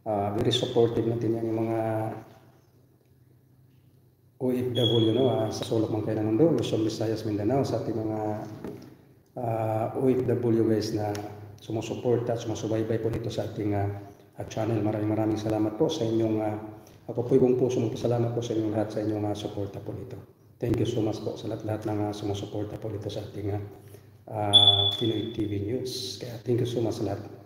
Very supportive natin yan yung mga OFW, no? Sa sulok man kayo ng mundo, Luzon, Visayas, Mindanao, sa ating mga OFW guys na sumusuporta at sumusubaybay po dito sa ating channel. Maraming salamat po sa inyong ako po yung pusong pasalamat po sa inyong lahat sa inyong suporta po dito. Thank you so much po sa lahat ng sumusuporta po dito sa ating Pinoy TV News. Kaya thank you so much sa lahat.